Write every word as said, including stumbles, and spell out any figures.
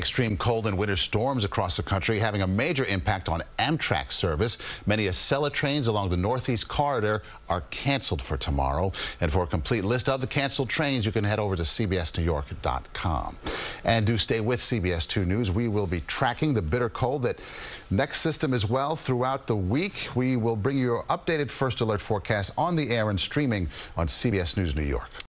Extreme cold and winter storms across the country having a major impact on Amtrak service. Many Acela trains along the Northeast Corridor are canceled for tomorrow. And for a complete list of the canceled trains, you can head over to C B S New York dot com. And do stay with C B S two News. We will be tracking the bitter cold that next system as well throughout the week. We will bring you your updated first alert forecast on the air and streaming on C B S News New York.